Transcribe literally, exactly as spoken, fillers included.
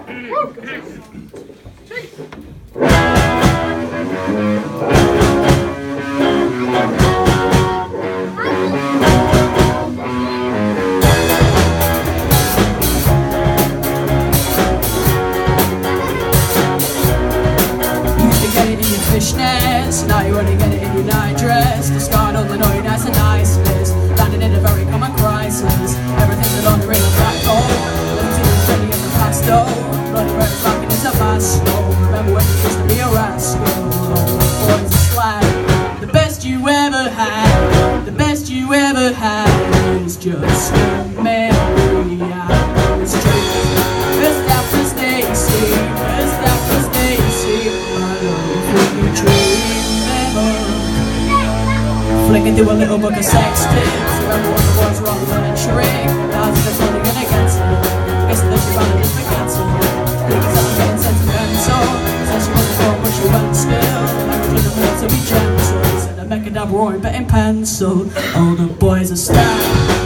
Fishnets, now you only get it in your night dress. Discard all the noise, that's a nice list. Landed in a very common crisis. Everything's a laundry and a black hole. Living to the journey of the past though. Bloody red fucking is a fast slow. Remember when you used to be a rascal. Oh, boys are slag. The best you ever had, the best you ever had is just a memory. I it's true. First that was Stacy, first that was Stacy. Flicking through a little book of sex tips. Remember when the boys were all running shrink. Now they're voting against it. Guessing that she finally just forgets it. Because I'm getting sentimental. Said she wasn't born but she went still. Language in the middle to be gentle. Said I make it up roaring but in pencil. All the boys are stacked.